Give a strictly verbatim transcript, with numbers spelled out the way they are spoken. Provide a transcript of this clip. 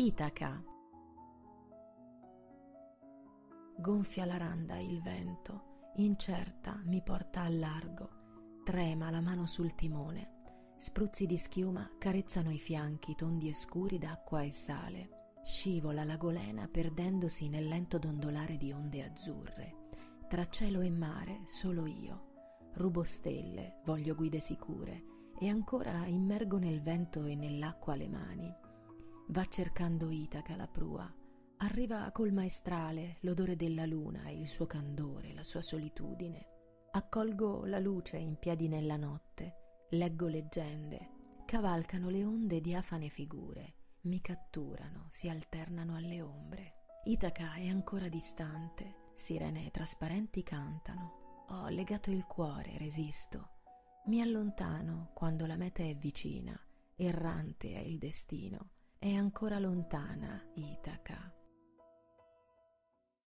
Itaca. Gonfia la randa il vento, incerta mi porta al largo, trema la mano sul timone, spruzzi di schiuma carezzano i fianchi tondi e scuri d'acqua e sale, scivola la golena perdendosi nel lento dondolare di onde azzurre, tra cielo e mare solo io, rubo stelle, voglio guide sicure e ancora immergo nel vento e nell'acqua le mani. Va cercando Itaca la prua, arriva col maestrale l'odore della luna e il suo candore, la sua solitudine. Accolgo la luce in piedi nella notte, leggo leggende, cavalcano le onde diafane figure, mi catturano, si alternano alle ombre. Itaca è ancora distante, sirene trasparenti cantano, ho legato il cuore, resisto, mi allontano quando la meta è vicina, errante è il destino, è ancora lontana Itaca.